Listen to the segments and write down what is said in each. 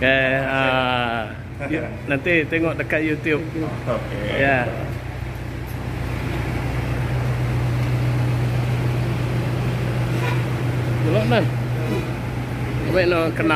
Okay, nanti tengok dekat YouTube. Okay. Ya. Belok nan. Baik nak kena.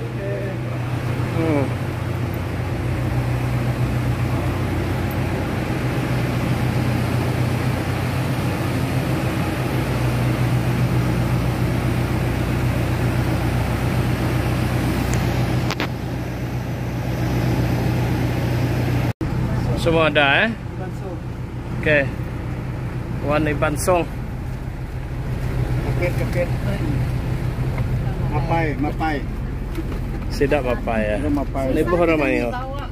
Semua ada Okey. Warna bansong. Kapit. Mapai. Sedap mapai ya. Mapai. Ni pun ramai ni.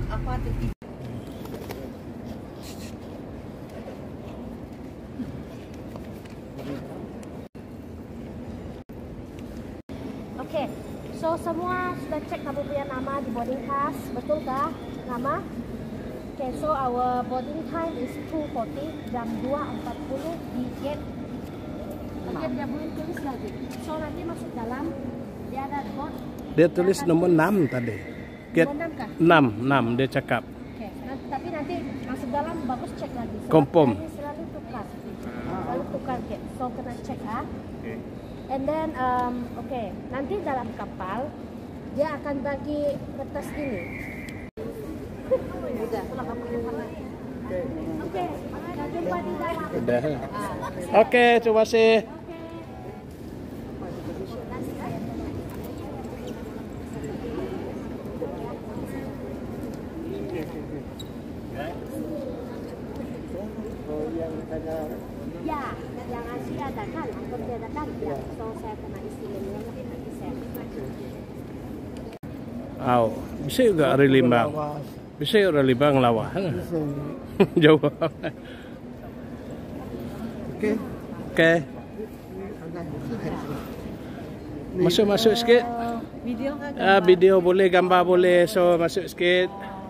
Okay, so semua sudah cek kamu punya nama di boarding pass, betul kah? Nama? Okay, so our boarding time is 2:40, jam 2.40 di gate. Okay, dia boleh tulis lagi. So nanti masuk dalam, dia ada board. Dia tulis nombor 6 tadi. Gate 6 dia cakap. Okay, tapi nanti masuk dalam bagus cek lagi. Confirm. Selalu tukar gate. So kena cek Okay. And then, okay, nanti dalam kapal dia akan bagi kertas ini. Okay, jumpa di dalam. Sudah. Okey, terima kasih. Ya, yang Asia ada kan, anggap dia ada kan. Ya, so saya kena isi ini nanti saya. Bisa juga Relimbang. Bisa juga Relimbang lawa. Jauh. Okey. Masuk sikit. Video kan? Video boleh, gambar boleh. So masuk sikit.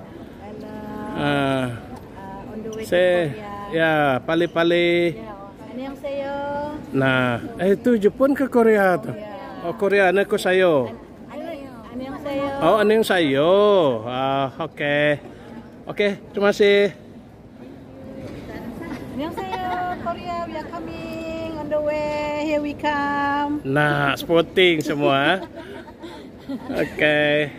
On the way to Korea. Ya, pali-pali. Annyeonghaseyo. Nah, itu Jepun ke Korea tu? Oh, Korea nak ko sayo. Annyeonghaseyo. Oh, annyeonghaseyo. Okey. Okey, terima kasih. Annyeonghaseyo, Korea, we are coming on the way. Here we come. Nah, sporting semua. Okey.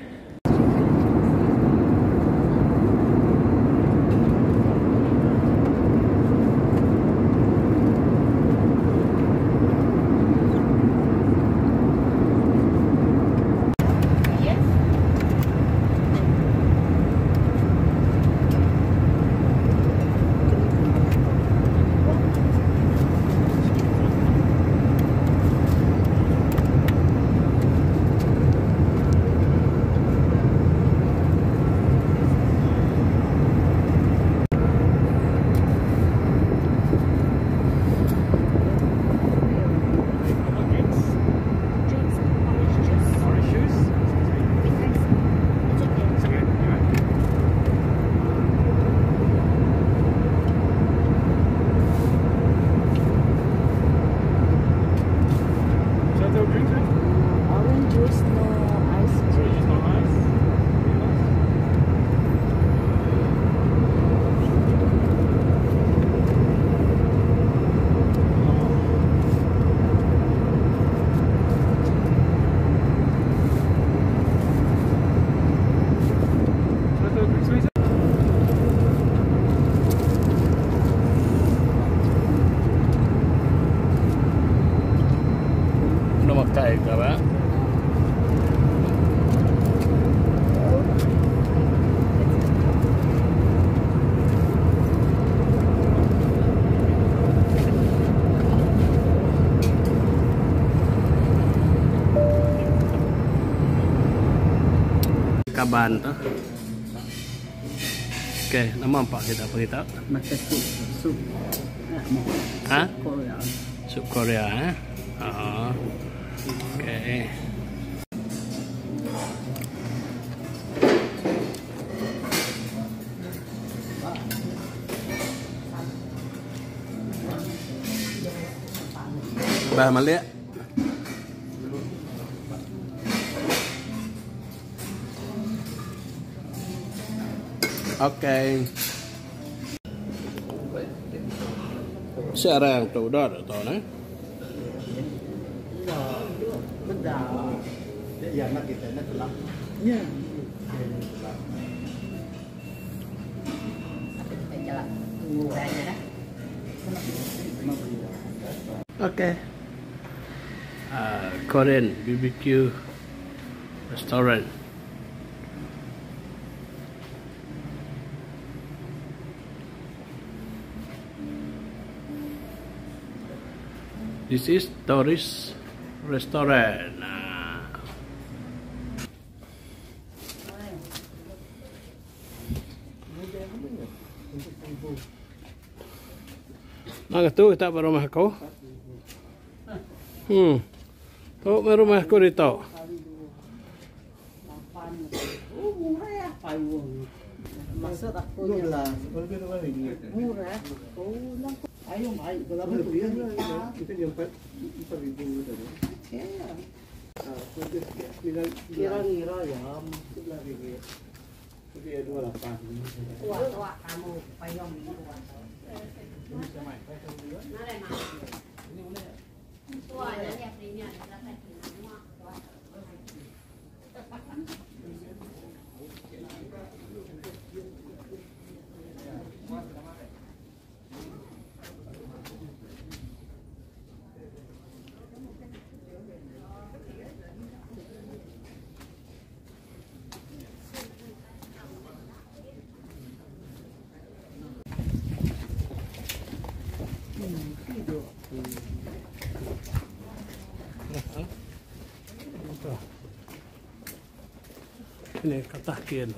Makai ke apa? Kaban tu. Okey, nama apa kita beritahu? Makan sup. Korea. Sup Korea. Okey. Bah Malik. Okay. Xe ra tủ đó được rồi đấy. Okay. Korean BBQ restaurant. This is tourist restaurant. Nah, tu tak rumah kau. Tu rumah kau itu. Maksud aku lah, murah. Ayo mai, kalau kita jumpa 4.000 tadi. Kira-kira ya, tapi 28. Tua kamu payung ini. Tua jadi aprinya ini katakin.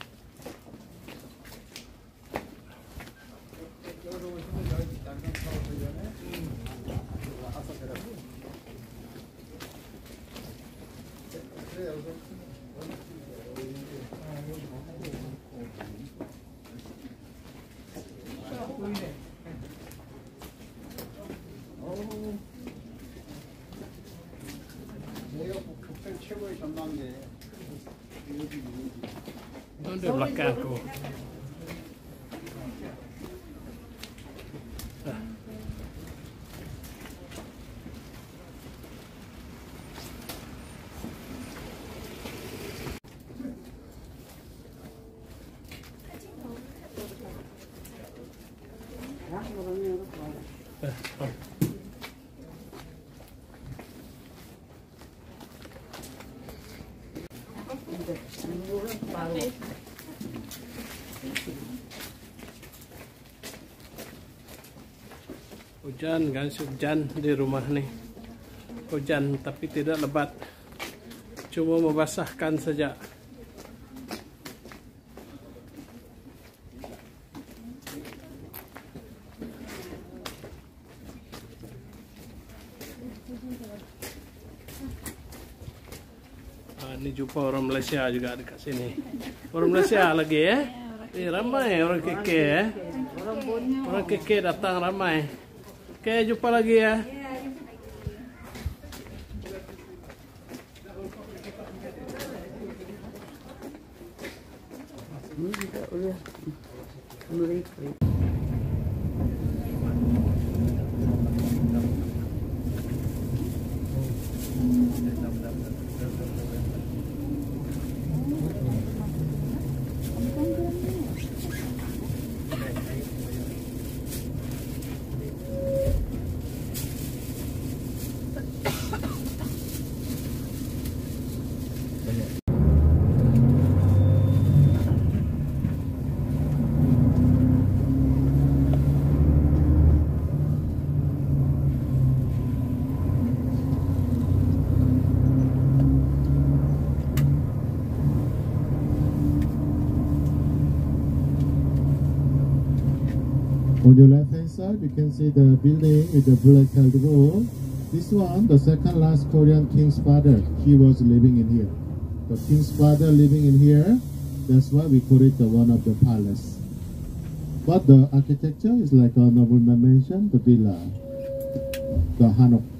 최고의 전망대. Di belakangku. Hujan, guys, hujan di rumah nih. Hujan tapi tidak lebat, cuma membasahkan saja. Ini jumpa orang Malaysia juga dekat sini. Orang Malaysia lagi ya. Ramai orang keke ya. Orang keke datang ramai. Oke, jumpa lagi ya. On your left hand side, you can see the building with the black colored roof. This one, the second last Korean king's father, he was living in here. The king's father living in here, that's why we call it the one of the palace. But the architecture is like a nobleman mansion, the villa, the Hanok.